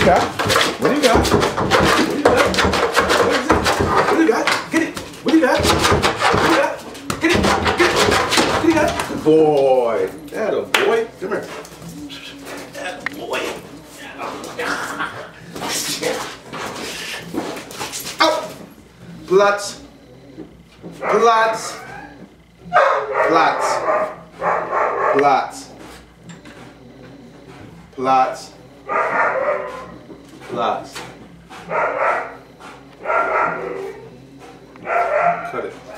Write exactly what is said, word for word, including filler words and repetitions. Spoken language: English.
you got? What do you got? What do you got? What is it? What do you got? Get it. What do you got? What do you got? Get it. Get it. What do you got? Good boy. That a boy. Come here. That a boy. Out. Platz. Platz. Platz. Platz. Platz. Platz. Cut it.